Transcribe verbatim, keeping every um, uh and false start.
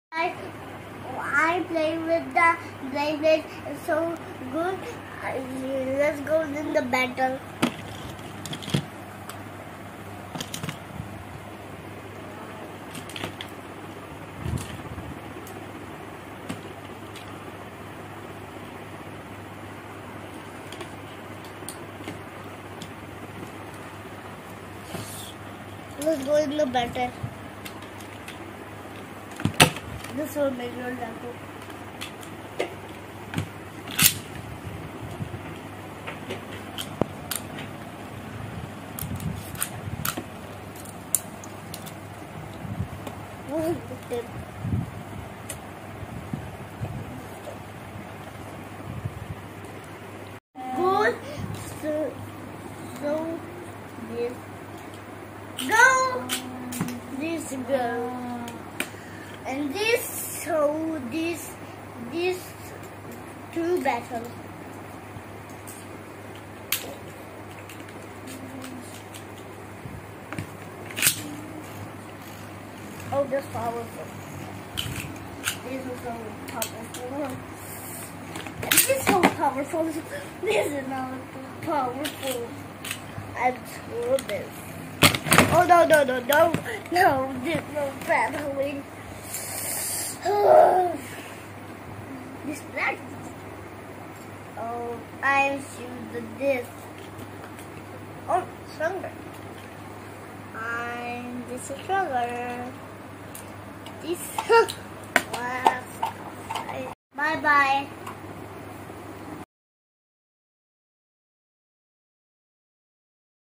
I, I play with the Beyblade. It's so good. I, let's go in the battle. Let's go in the battle. This will make your level. What is the tip? Good. So, so this go. This go. And this, so this, this two battles. Oh, this powerful. This is so powerful. This is so powerful. This is not powerful. I screw this. Oh no no no no no! This no battling. This black. Oh, I'm shooting this. Oh, stronger. I'm this stronger. This. Wow. Bye bye.